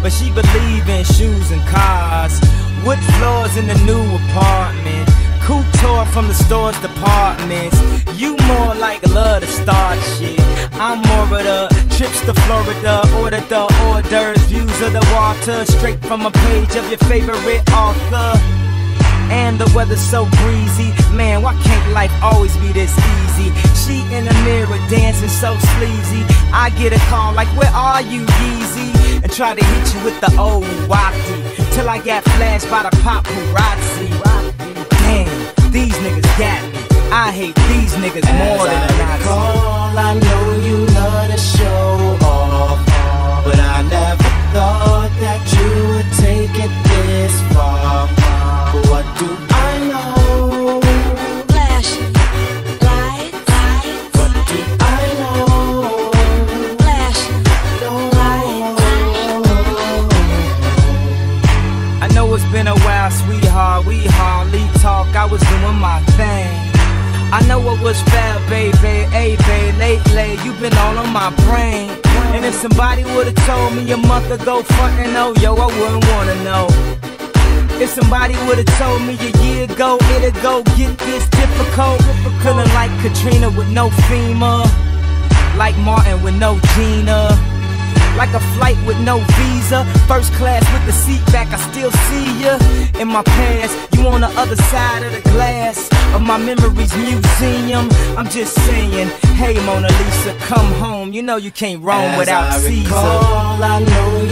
but she believe in shoes and cars. Wood floors in the new apartment, couture from the store's departments. You more like love to start shit. I'm more of the trips to Florida, order the hors d'oeuvres, views of the water, straight from a page of your favorite author. And the weather's so breezy, man, why can't life always be this easy? She in the mirror dancing so sleazy. I get a call like, where are you, Yeezy? And try to hit you with the old wacky, till I got flashed by the paparazzi. Damn, these niggas got me. I hate these niggas more than a Nazi. I know you love to show off, but I never thought that you would take it this far. What do I know? Flash, lights. What do I know? Flash, lights. I know it's been a while, sweetheart, we hardly talk. I was doing my thing. I know it was fair, baby, hey, babe, lately you've been all on my brain. And if somebody would've told me a month ago, frontin' oh, yo, I wouldn't wanna know. If somebody would've told me a year ago, it'd go get this difficult. Feeling like Katrina with no FEMA, like Martin with no Gina, like a flight with no visa, first class with the seat back, I still see ya. In my past, you on the other side of the glass of my memories museum. I'm just saying, hey Mona Lisa, come home. You know you can't roam without Caesar. I know